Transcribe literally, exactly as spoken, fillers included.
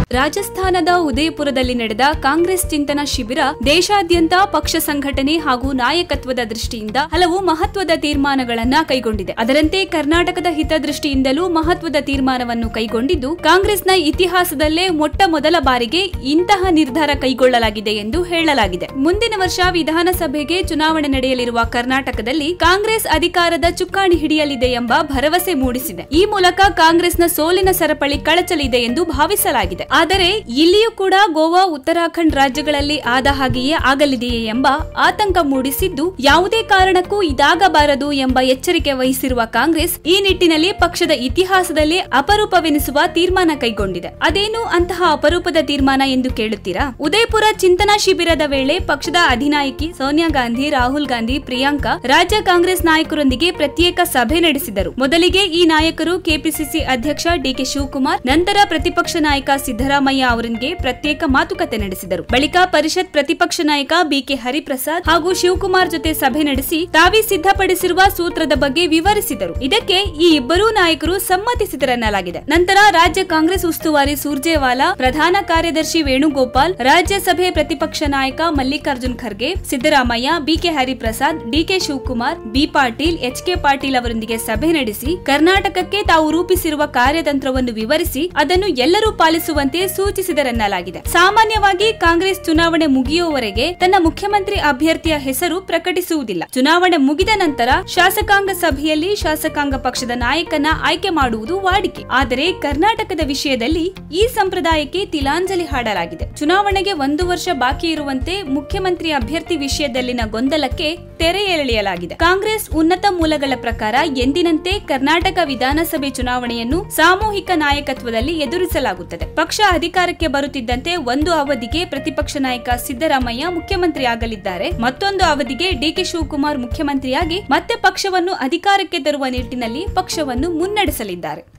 ರಾಜಸ್ಥಾನದ ಉದಯಪುರದಲ್ಲಿ ನಡೆದ ಕಾಂಗ್ರೆಸ್ ಚಿಂತನಾ ಶಿಬಿರ ದೇಶಾದ್ಯಂತ ಪಕ್ಷ ಸಂಘಟನೆ ಹಾಗೂ ನಾಯಕತ್ವದ ದೃಷ್ಟಿಯಿಂದ ಹಲವು ಮಹತ್ವದ ತೀರ್ಮಾನಗಳನ್ನ ಕೈಗೊಂಡಿದೆ. ಅದರಂತೆ ಕರ್ನಾಟಕದ ಹಿತದೃಷ್ಟಿಯಿಂದಲೂ ಮಹತ್ವದ ತೀರ್ಮಾನವನ್ನು ಕೈಗೊಂಡಿದ್ದು, ಕಾಂಗ್ರೆಸ್ನ ಇತಿಹಾಸದಲ್ಲೇ ಮೊಟ್ಟ ಮೊದಲ ಬಾರಿಗೆ ಇಂತಹ ನಿರ್ಧಾರ ಕೈಗೊಳ್ಳಲಾಗಿದೆ ಎಂದು ಹೇಳಲಾಗಿದೆ. ಮುಂದಿನ ವರ್ಷ ವಿಧಾನಸಭೆಗೆ ಚುನಾವಣೆ ನಡೆಯಲಿರುವ ಕರ್ನಾಟಕದಲ್ಲಿ ಕಾಂಗ್ರೆಸ್ ಅಧಿಕಾರದ ಚುಕ್ಕಾಣಿ ಹಿಡಿಯಲಿದೆ ಎಂಬ ಭರವಸೆ ಮೂಡಿಸಿದೆ. ಈ ಮೂಲಕ ಕಾಂಗ್ರೆಸ್ನ ಸೋಲಿನ ಸರಪಳಿ ಕಳಚಲಿದೆ ಎಂದು ಭಾವಿಸಲಾಗಿದೆ. ಆದರೆ ಇಲ್ಲಿಯೂ ಕೂಡ ಗೋವಾ, ಉತ್ತರಾಖಂಡ್ ರಾಜ್ಯಗಳಲ್ಲಿ ಆದ ಹಾಗೆಯೇ ಆಗಲಿದೆಯೇ ಎಂಬ ಆತಂಕ ಮೂಡಿಸಿದ್ದು, ಯಾವುದೇ ಕಾರಣಕ್ಕೂ ಇದಾಗಬಾರದು ಎಂಬ ಎಚ್ಚರಿಕೆ ವಹಿಸಿರುವ ಕಾಂಗ್ರೆಸ್ ಈ ನಿಟ್ಟಿನಲ್ಲಿ ಪಕ್ಷದ ಇತಿಹಾಸದಲ್ಲಿ ಅಪರೂಪವೆನಿಸುವ ತೀರ್ಮಾನ ಕೈಗೊಂಡಿದೆ. ಅದೇನು ಅಂತಹ ಅಪರೂಪದ ತೀರ್ಮಾನ ಎಂದು ಕೇಳುತ್ತೀರಾ? ಉದಯಪುರ ಚಿಂತನಾ ಶಿಬಿರದ ವೇಳೆ ಪಕ್ಷದ ಅಧಿನಾಯಕಿ ಸೋನಿಯಾ ಗಾಂಧಿ, ರಾಹುಲ್ ಗಾಂಧಿ, ಪ್ರಿಯಾಂಕಾ ರಾಜ್ಯ ಕಾಂಗ್ರೆಸ್ ನಾಯಕರೊಂದಿಗೆ ಪ್ರತ್ಯೇಕ ಸಭೆ ನಡೆಸಿದರು. ಮೊದಲಿಗೆ ಈ ನಾಯಕರು ಕೆಪಿಸಿಸಿ ಅಧ್ಯಕ್ಷ ಡಿಕೆ ಶಿವಕುಮಾರ್, ನಂತರ ಪ್ರತಿಪಕ್ಷ ನಾಯಕ ಸಿದ್ದರಾಮಯ್ಯ ಅವರಿಗೆ ಪ್ರತ್ಯೇಕ ಮಾತುಕತೆ ನಡೆಸಿದರು. ಬಳಿಕ ಪರಿಷತ್ ಪ್ರತಿಪಕ್ಷ ನಾಯಕ ಬಿಕೆ ಹರಿಪ್ರಸಾದ್ ಹಾಗೂ ಶಿವಕುಮಾರ್ ಜೊತೆ ಸಭೆ ನಡೆಸಿ ತಾವೇ ಸಿದ್ಧಪಡಿಸಿರುವ ಸೂತ್ರದ ಬಗ್ಗೆ ವಿವರಿಸಿದರು. ಇದಕ್ಕೆ ಈ ಇಬ್ಬರೂ ನಾಯಕರು ಸಮ್ಮತಿಸಿದರೆನ್ನಲಾಗಿದೆ. ನಂತರ ರಾಜ್ಯ ಕಾಂಗ್ರೆಸ್ ಉಸ್ತುವಾರಿ ಸುರ್ಜೇವಾಲಾ, ಪ್ರಧಾನ ಕಾರ್ಯದರ್ಶಿ ವೇಣುಗೋಪಾಲ್, ರಾಜ್ಯಸಭೆ ಪ್ರತಿಪಕ್ಷ ನಾಯಕ Mallikarjun Kharge, Siddaramaiah, B K Hariprasad, D K Shivakumar, B Patil, H K Patil ಅವರೊಂದಿಗೆ ಸಭೆ ನಡೆಸಿ ಕರ್ನಾಟಕಕ್ಕೆ ತಾವು ರೂಪಿಸಿರುವ ಕಾರ್ಯತಂತ್ರವನ್ನು ವಿವರಿಸಿ ಅದನ್ನು ಎಲ್ಲರೂ ಪಾಲಿಸುವಂತೆ ಸೂಚಿಸಿದರೆನ್ನಲಾಗಿದೆ. ಸಾಮಾನ್ಯವಾಗಿ ಕಾಂಗ್ರೆಸ್ ಚುನಾವಣೆ ಮುಗಿಯುವವರೆಗೆ ತನ್ನ ಮುಖ್ಯಮಂತ್ರಿ ಅಭ್ಯರ್ಥಿಯ ಹೆಸರು ಪ್ರಕಟಿಸುವುದಿಲ್ಲ. ಚುನಾವಣೆ ಮುಗಿದ ನಂತರ ಶಾಸಕಾಂಗ ಸಭೆಯಲ್ಲಿ ಶಾಸಕಾಂಗ ಪಕ್ಷದ ನಾಯಕನ ಆಯ್ಕೆ ಮಾಡುವುದು ವಾಡಿಕೆ. ಆದರೆ ಕರ್ನಾಟಕದ ವಿಷಯದಲ್ಲಿ ಈ ಸಂಪ್ರದಾಯಕ್ಕೆ ತಿಲಾಂಜಲಿ ಹಾಡಲಾಗಿದೆ. ಚುನಾವಣೆಗೆ ಒಂದು ವರ್ಷ ಬಾಕಿ ಇರುವಂತೆ ಮುಖ್ಯಮಂತ್ರಿ ಅಭ್ಯರ್ಥಿ ವಿಷಯದಲ್ಲಿನ ಗೊಂದಲಕ್ಕೆ ತೆರೆ ಎಳೆಯಲಾಗಿದೆ. ಕಾಂಗ್ರೆಸ್ ಉನ್ನತ ಮೂಲಗಳ ಪ್ರಕಾರ ಎಂದಿನಂತೆ ಕರ್ನಾಟಕ ವಿಧಾನಸಭೆ ಚುನಾವಣೆಯನ್ನು ಸಾಮೂಹಿಕ ನಾಯಕತ್ವದಲ್ಲಿ ಎದುರಿಸಲಾಗುತ್ತದೆ. ಪಕ್ಷ ಅಧಿಕಾರಕ್ಕೆ ಬರುತ್ತಿದ್ದಂತೆ ಒಂದು ಅವಧಿಗೆ ಪ್ರತಿಪಕ್ಷ ನಾಯಕ ಸಿದ್ದರಾಮಯ್ಯ ಮುಖ್ಯಮಂತ್ರಿ ಆಗಲಿದ್ದಾರೆ, ಮತ್ತೊಂದು ಅವಧಿಗೆ ಡಿಕೆ ಶಿವಕುಮಾರ್ ಮುಖ್ಯಮಂತ್ರಿಯಾಗಿ ಮತ್ತೆ ಪಕ್ಷವನ್ನು ಅಧಿಕಾರಕ್ಕೆ ತರುವ ನಿಟ್ಟಿನಲ್ಲಿ ಪಕ್ಷವನ್ನು ಮುನ್ನಡೆಸಲಿದ್ದಾರೆ.